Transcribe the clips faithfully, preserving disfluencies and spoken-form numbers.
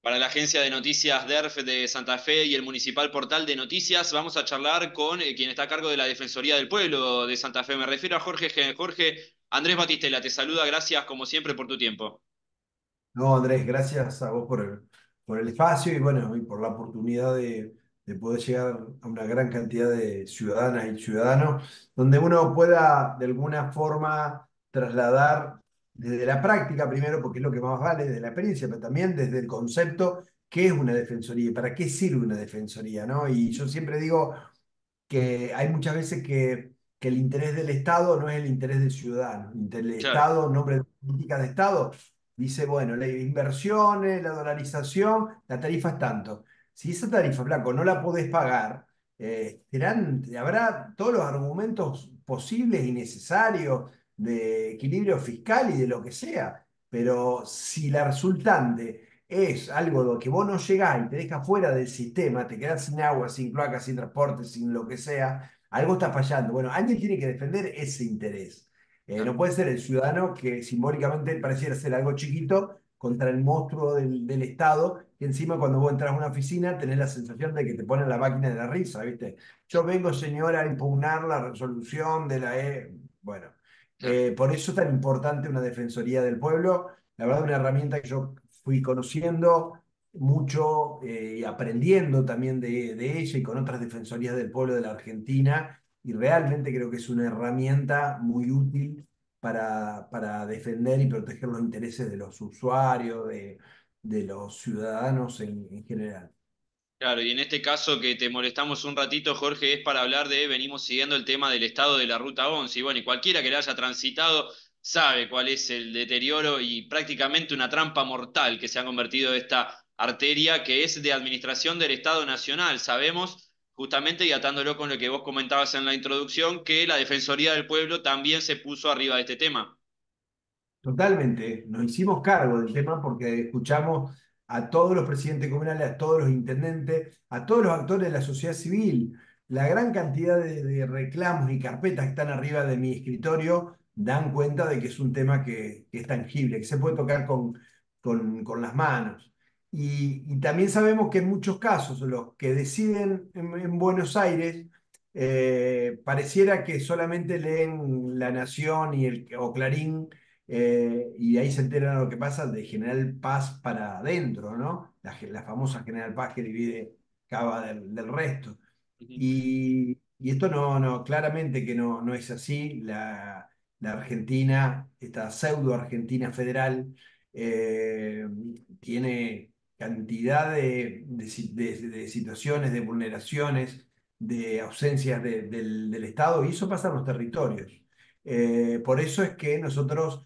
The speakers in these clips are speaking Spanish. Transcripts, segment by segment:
Para la agencia de noticias D E R F de Santa Fe y el Municipal Portal de Noticias, vamos a charlar con eh, quien está a cargo de la Defensoría del Pueblo de Santa Fe. Me refiero a Jorge, Ge- Jorge Andrés Batistela. Te saluda, gracias como siempre por tu tiempo. No, Andrés, gracias a vos por el, por el espacio y bueno, y por la oportunidad de, de poder llegar a una gran cantidad de ciudadanas y ciudadanos, donde uno pueda de alguna forma trasladar desde la práctica primero, porque es lo que más vale, de la experiencia, pero también desde el concepto, qué es una defensoría y para qué sirve una defensoría, ¿no? Y yo siempre digo que hay muchas veces que, que el interés del Estado no es el interés del ciudadano. El Claro, Estado, en nombre de política de Estado, dice, bueno, las inversiones, la dolarización, la tarifa es tanto. Si esa tarifa, flaco, no la podés pagar, eh, serán, habrá todos los argumentos posibles y necesarios de equilibrio fiscal y de lo que sea, pero si la resultante es algo que vos no llegás y te deja fuera del sistema, te quedás sin agua, sin cloacas, sin transporte, sin lo que sea, algo está fallando. Bueno, alguien tiene que defender ese interés. Eh, claro, no puede ser el ciudadano que simbólicamente pareciera ser algo chiquito contra el monstruo del, del Estado, que encima cuando vos entras a una oficina tenés la sensación de que te ponen la máquina de la risa, ¿viste? Yo vengo, señora, a impugnar la resolución de la E. Bueno, claro. eh, por eso es tan importante una defensoría del pueblo. La verdad, una herramienta que yo fui conociendo mucho eh, y aprendiendo también de, de ella y con otras defensorías del pueblo de la Argentina. Y realmente creo que es una herramienta muy útil para, para defender y proteger los intereses de los usuarios, de, de los ciudadanos en, en general. Claro, y en este caso que te molestamos un ratito, Jorge, es para hablar de, venimos siguiendo el tema del estado de la Ruta once, y bueno, y cualquiera que la haya transitado sabe cuál es el deterioro y prácticamente una trampa mortal que se ha convertido esta arteria, que es de administración del Estado Nacional. Sabemos, justamente, y atándolo con lo que vos comentabas en la introducción, que la Defensoría del Pueblo también se puso arriba de este tema. Totalmente, nos hicimos cargo del tema porque escuchamos a todos los presidentes comunales, a todos los intendentes, a todos los actores de la sociedad civil. La gran cantidad de, de reclamos y carpetas que están arriba de mi escritorio dan cuenta de que es un tema que, que es tangible, que se puede tocar con, con, con las manos. Y, y también sabemos que en muchos casos los que deciden en, en Buenos Aires eh, pareciera que solamente leen La Nación y el, o Clarín eh, y ahí se enteran lo que pasa de General Paz para adentro, ¿no? La, la famosa General Paz que divide Cava del, del resto. Ujú. Y, y esto no, no, claramente que no, no es así. La, la Argentina, esta pseudo Argentina federal, eh, tiene cantidad de, de si- de- de situaciones, de vulneraciones, de ausencias de- del, del Estado, y eso pasa en los territorios. Eh, por eso es que nosotros,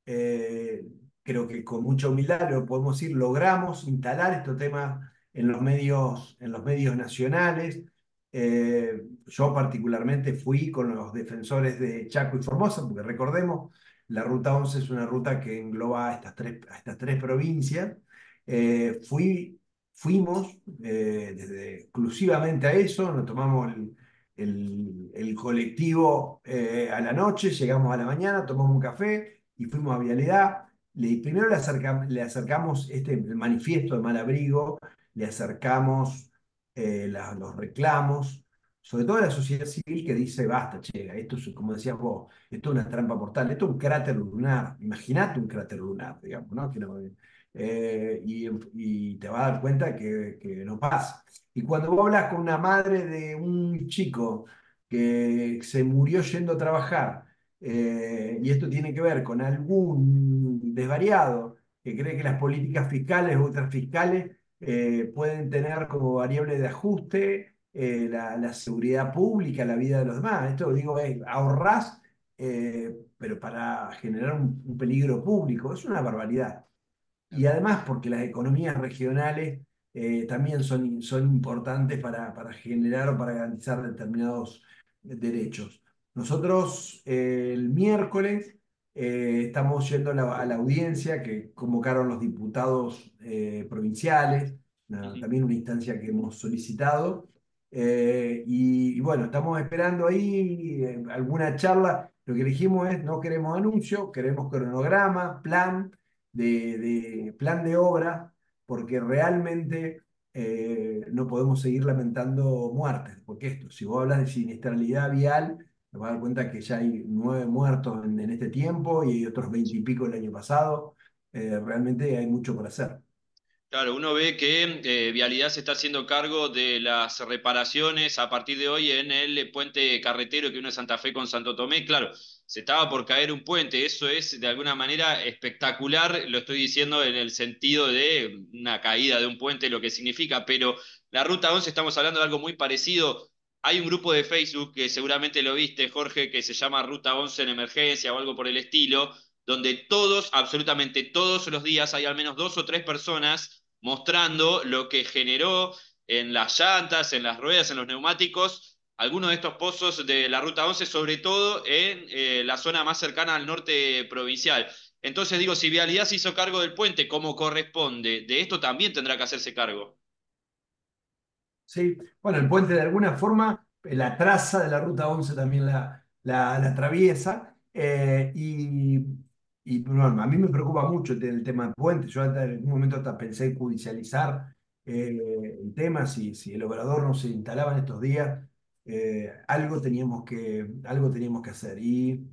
eh, creo que con mucha humildad lo podemos decir, logramos instalar estos temas en los medios, en los medios nacionales. Eh, yo particularmente fui con los defensores de Chaco y Formosa, porque recordemos, la Ruta once es una ruta que engloba a estas tres, a estas tres provincias. Eh, fui, fuimos eh, desde, exclusivamente a eso, nos tomamos el, el, el colectivo eh, a la noche, llegamos a la mañana, tomamos un café y fuimos a Vialidad. Le, primero le, acerca, le acercamos este el manifiesto de Malabrigo, le acercamos eh, la- los reclamos, sobre todo a la sociedad civil que dice, basta, che, esto es, como decías vos, esto es una trampa mortal, esto es un cráter lunar, imagínate un cráter lunar, digamos, ¿no? Que no- eh, y, y te vas a dar cuenta que, que no pasa. Y cuando vos hablas con una madre de un chico que se murió yendo a trabajar, eh, y esto tiene que ver con algún desvariado que cree que las políticas fiscales o ultrafiscales eh, pueden tener como variable de ajuste eh, la, la seguridad pública, la vida de los demás. Esto digo, eh, ahorrás, eh, pero para generar un, un peligro público. Es una barbaridad. Y además porque las economías regionales eh, también son, son importantes para, para generar o para garantizar determinados derechos. Nosotros eh, el miércoles eh, estamos yendo a la, a la audiencia que convocaron los diputados eh, provinciales, una- Ujú. también una instancia que hemos solicitado. Eh, y, y bueno, estamos esperando ahí eh, alguna charla. Lo que dijimos es, no queremos anuncio, queremos cronograma, plan de, de plan de obra porque realmente eh, no podemos seguir lamentando muertes, porque esto, si vos hablas de siniestralidad vial, te vas a dar cuenta que ya hay nueve muertos en, en este tiempo y hay otros veintipico el año pasado. Eh, realmente hay mucho por hacer. Claro, uno ve que eh, Vialidad se está haciendo cargo de las reparaciones a partir de hoy en el puente carretero que une Santa Fe con Santo Tomé. Claro, se estaba por caer un puente, eso es de alguna manera espectacular, lo estoy diciendo en el sentido de una caída de un puente, lo que significa, pero la Ruta once estamos hablando de algo muy parecido. Hay un grupo de Facebook que seguramente lo viste, Jorge, que se llama Ruta once en emergencia o algo por el estilo, donde todos, absolutamente todos los días, hay al menos dos o tres personas mostrando lo que generó en las llantas, en las ruedas, en los neumáticos, algunos de estos pozos de la Ruta once, sobre todo en eh, la zona más cercana al norte provincial. Entonces digo, si Vialidad se hizo cargo del puente como corresponde, de esto también tendrá que hacerse cargo. Sí, bueno, el puente de alguna forma, eh, la traza de la Ruta once también la, la, la atraviesa. eh, y, y, bueno, a mí me preocupa mucho el, el tema del puente. Yo hasta en algún momento hasta pensé en judicializar eh, el tema, si, si el obrador no se instalaba en estos días, eh, algo teníamos que, algo teníamos que hacer. Y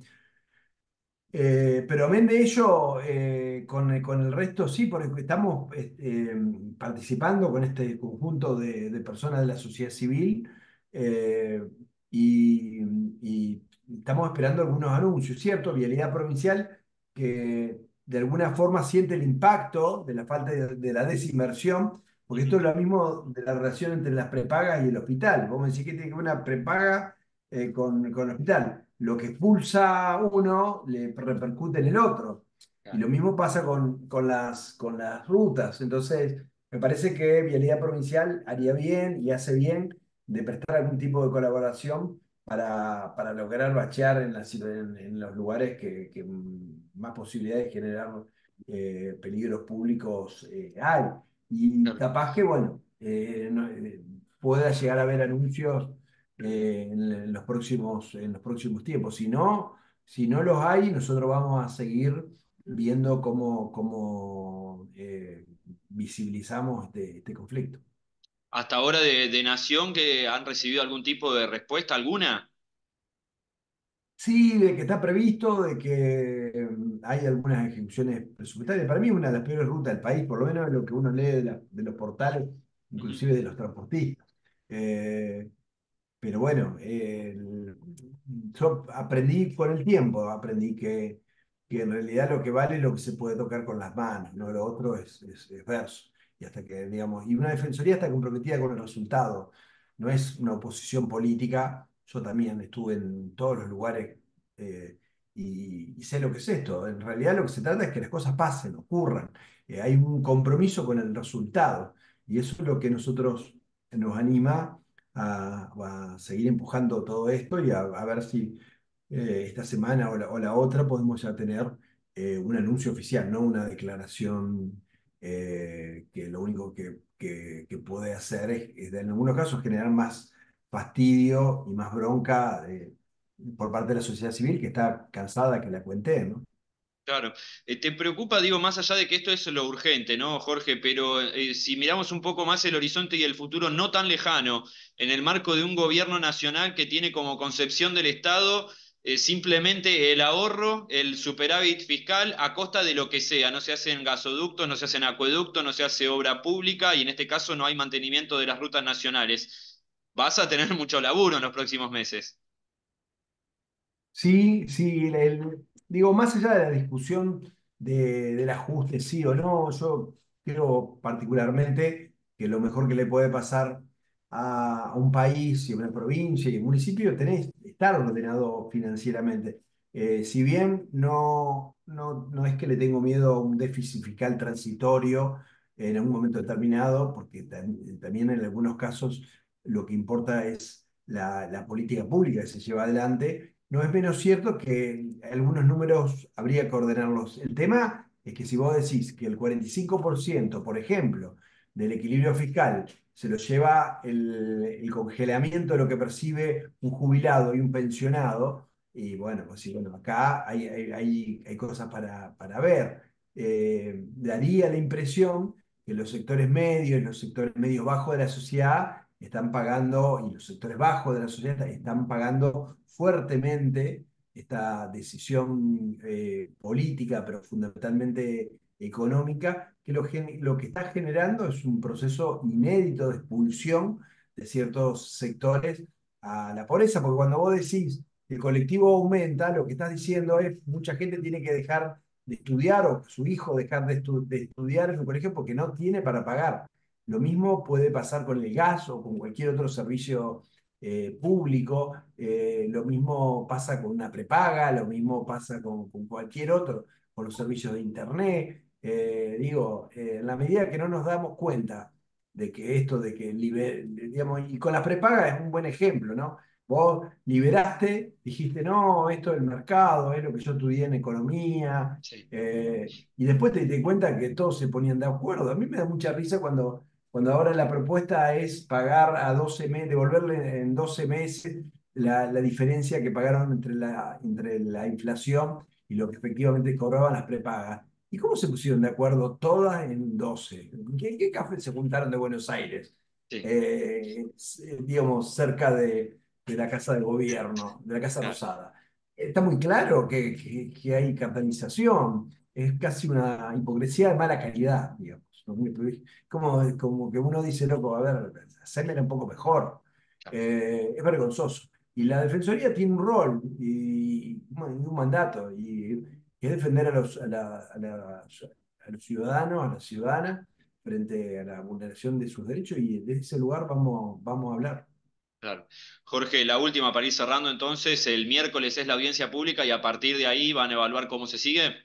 eh, pero amén de ello, eh, con, con el resto sí, porque estamos este, eh, participando con este conjunto de, de personas de la sociedad civil eh, y, y estamos esperando algunos anuncios, ¿cierto? Vialidad Provincial que de alguna forma siente el impacto de la falta de, de la desinversión, porque esto es lo mismo de la relación entre las prepagas y el hospital. Vos me decís que tiene que haber una prepaga eh, con, con el hospital. Lo que expulsa uno le repercute en el otro. Y lo mismo pasa con, con las, con las rutas. Entonces, me parece que Vialidad Provincial haría bien y hace bien de prestar algún tipo de colaboración para, para lograr bachear en, las- en- en los lugares que, que más posibilidades de generar eh, peligros públicos eh, hay. Y Claro. capaz que, bueno, eh, no- eh, pueda llegar a haber anuncios eh, en, en los próximos, en los próximos tiempos. Si no, si no los hay, nosotros vamos a seguir viendo cómo, cómo eh, visibilizamos este, este conflicto. Hasta ahora de, de Nación que han recibido algún tipo de respuesta alguna. Sí, de que está previsto, de que eh, hay algunas ejecuciones presupuestarias. Para mí es una de las peores rutas del país, por lo menos lo que uno lee de, la- de los portales, Ujú. inclusive de los transportistas. Eh, Pero bueno, eh, yo aprendí con el tiempo, aprendí que, que en realidad lo que vale es lo que se puede tocar con las manos, ¿no? Lo otro es, es, es verso. Y hasta que, digamos, y una defensoría está comprometida con el resultado, no es una oposición política. Yo también estuve en todos los lugares eh, y, y sé lo que es esto. En realidad lo que se trata es que las cosas pasen, ocurran. Eh, hay un compromiso con el resultado y eso es lo que nosotros nos anima a, a seguir empujando todo esto y a, a ver si eh, esta semana o la, o la otra podemos ya tener eh, un anuncio oficial, no una declaración eh, que lo único que, que, que puede hacer es, es, en algunos casos, generar más fastidio y más bronca eh, por parte de la sociedad civil que está cansada que la cuente, ¿no? Claro. Eh, ¿te preocupa, digo, más allá de que esto es lo urgente, ¿no, Jorge? Pero eh, si miramos un poco más el horizonte y el futuro no tan lejano, en el marco de un gobierno nacional que tiene como concepción del Estado eh, simplemente el ahorro, el superávit fiscal a costa de lo que sea, no se hacen gasoductos, no se hacen acueductos, no se hace obra pública y en este caso no hay mantenimiento de las rutas nacionales. Vas a tener mucho laburo en los próximos meses. Sí, sí, el- el- digo, más allá de la discusión de, del ajuste, sí o no, yo creo particularmente que lo mejor que le puede pasar a, a un país y a una provincia y un municipio tenés estar ordenado financieramente. Eh, si bien no, no, no es que le tengo miedo a un déficit fiscal transitorio en algún momento determinado, porque tam- también en algunos casos lo que importa es la, la política pública que se lleva adelante. No es menos cierto que algunos números habría que ordenarlos. El tema es que si vos decís que el cuarenta y cinco por ciento, por ejemplo, del equilibrio fiscal se lo lleva el, el congelamiento de lo que percibe un jubilado y un pensionado, y bueno, pues sí, bueno, acá hay, hay, hay, hay cosas para, para ver. Eh, daría la impresión que los sectores medios y los sectores medios bajos de la sociedad están pagando, y los sectores bajos de la sociedad están pagando fuertemente esta decisión eh, política, pero fundamentalmente económica, que lo, lo que está generando es un proceso inédito de expulsión de ciertos sectores a la pobreza, porque cuando vos decís que el colectivo aumenta, lo que estás diciendo es mucha gente tiene que dejar de estudiar o su hijo dejar de, estu de estudiar en un colegio porque no tiene para pagar. Lo mismo puede pasar con el gas o con cualquier otro servicio eh, público, eh, lo mismo pasa con una prepaga, lo mismo pasa con, con cualquier otro, con los servicios de internet. Eh, digo, eh, en la medida que no nos damos cuenta de que esto, de que, liber, digamos, y con las prepagas es un buen ejemplo, ¿no? Vos liberaste, dijiste, no, esto del mercado es lo que yo estudié en economía, Sí, eh, y después te diste cuenta que todos se ponían de acuerdo. A mí me da mucha risa cuando, cuando ahora la propuesta es pagar a doce meses, devolverle en doce meses la, la diferencia que pagaron entre la, entre la inflación y lo que efectivamente cobraban las prepagas. ¿Y cómo se pusieron de acuerdo todas en doce? ¿En qué, qué café se juntaron de Buenos Aires? sí, Eh, digamos, cerca de, de la Casa de Gobierno, de la Casa claro, Rosada. Está muy claro que, que, que hay capitalización, es casi una hipocresía de mala calidad, digamos. ¿No? Como, como que uno dice, loco, a ver, hacémela un poco mejor. claro, Eh, es vergonzoso. Y la Defensoría tiene un rol y, un un mandato, y que es defender a los, a la- a la- a los ciudadanos, a las ciudadanas, frente a la vulneración de sus derechos, y desde ese lugar vamos, vamos a hablar. claro. Jorge, la última para ir cerrando entonces, el miércoles es la audiencia pública y a partir de ahí van a evaluar cómo se sigue.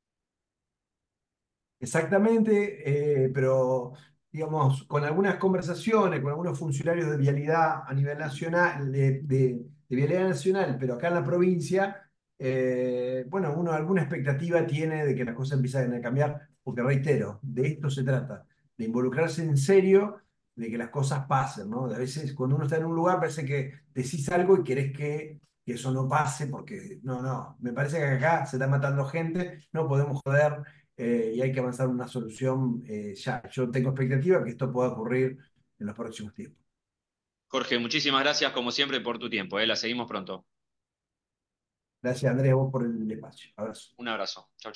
Exactamente, eh, pero digamos, con algunas conversaciones con algunos funcionarios de vialidad a nivel nacional, de, de- de vialidad nacional, pero acá en la provincia, eh, bueno, uno alguna expectativa tiene de que las cosas empiecen a cambiar, porque reitero, de esto se trata, de involucrarse en serio, de que las cosas pasen, ¿no? A veces cuando uno está en un lugar parece que decís algo y querés que, que eso no pase, porque no, no, me parece que acá se está matando gente, no podemos joder, eh, y hay que avanzar en una solución eh, ya. Yo tengo expectativa que esto pueda ocurrir en los próximos tiempos. Jorge, muchísimas gracias como siempre por tu tiempo, ¿eh? La seguimos pronto. Gracias, Andrés, a vos por el espacio. Abrazo. Un abrazo. Chau,